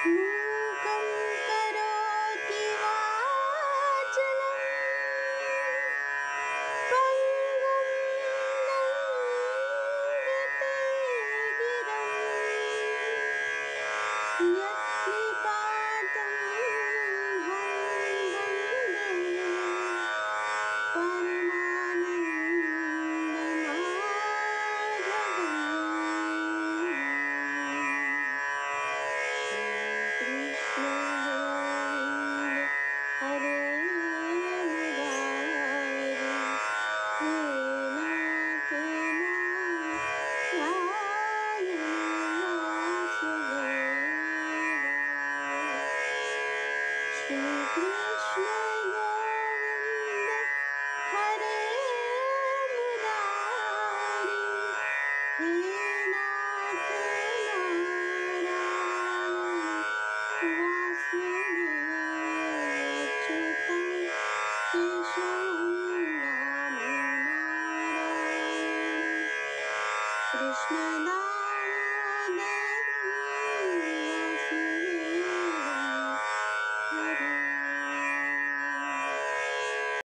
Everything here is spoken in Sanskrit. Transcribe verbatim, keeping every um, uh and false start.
मूकं करोति वाचलं पङ्गुं लङ्घयते गिरं यत्कृपातमहं वन्दे परमानन्दमाधवम्। कृष्ण गोविन्द हरे मुरारे, हे नाथ नारायण वासुदेवा। श्री कृष्ण गोविन्द हरे मुरारी, हे नाथ नारायण वासुदेव। अच्युतं केशवं रामं नारायण कृष्ण दामोदर